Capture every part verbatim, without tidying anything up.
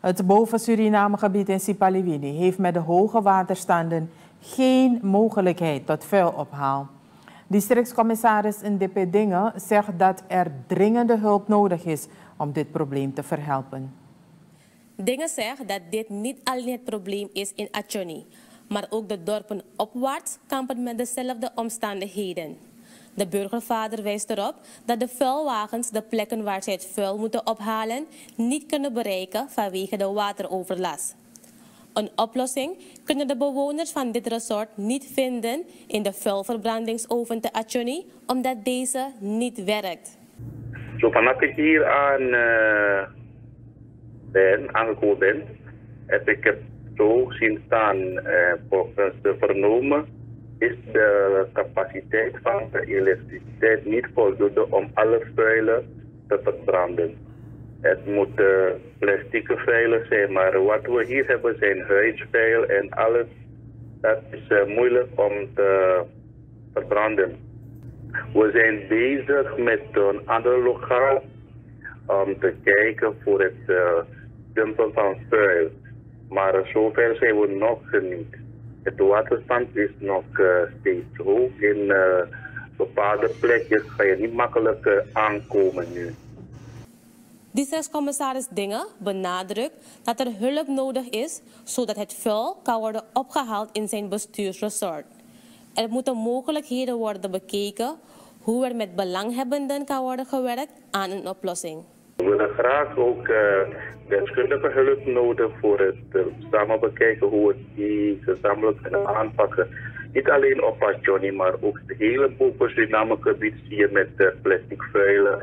Het boven Surinamegebied in Sipaliwini heeft met de hoge waterstanden geen mogelijkheid tot vuilophaal. Districtscommissaris Ndipé Dinge zegt dat er dringende hulp nodig is om dit probleem te verhelpen. Dinge zegt dat dit niet alleen het probleem is in Achoni, maar ook de dorpen opwaarts kampen met dezelfde omstandigheden. De burgervader wijst erop dat de vuilwagens de plekken waar zij het vuil moeten ophalen niet kunnen bereiken vanwege de wateroverlast. Een oplossing kunnen de bewoners van dit resort niet vinden in de vuilverbrandingsoven te Achoni, omdat deze niet werkt. Zo vanaf ik hier aan uh, ben, aangekomen ben, heb ik het zo zien staan, uh, volgens de vernomen is de capaciteit van de elektriciteit niet voldoende om alle vuilen te verbranden. Het moet uh, plastieke vuilen zijn, maar wat we hier hebben zijn huisvuil en alles. Dat is uh, moeilijk om te verbranden. We zijn bezig met een ander lokaal om te kijken voor het uh, dumpen van vuil. Maar zover zijn we nog niet. Het waterstand is nog uh, steeds hoog. In uh, bepaalde plekjes ga je niet makkelijk uh, aankomen nu. Districtscommissaris Dinge benadrukt dat er hulp nodig is zodat het vuil kan worden opgehaald in zijn bestuursresort. Er moeten mogelijkheden worden bekeken hoe er met belanghebbenden kan worden gewerkt aan een oplossing. We willen graag ook uh, deskundige hulp nodig voor het uh, samen bekijken hoe we die gezamenlijk kunnen aanpakken. Niet alleen op Achoni, maar ook het hele boven Surinamegebied zie je met uh, plastic vuilen.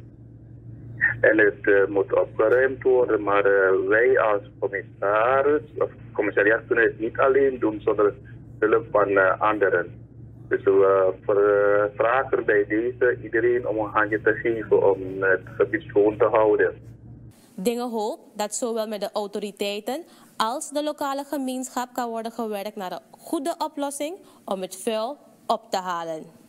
En het uh, moet opgeruimd worden, maar uh, wij als commissaris of commissariat kunnen het niet alleen doen zonder hulp van uh, anderen. Dus we uh, vragen bij deze iedereen om een handje te geven om het gebied schoon te houden. Dinge hoopt dat zowel met de autoriteiten als de lokale gemeenschap kan worden gewerkt naar een goede oplossing om het vuil op te halen.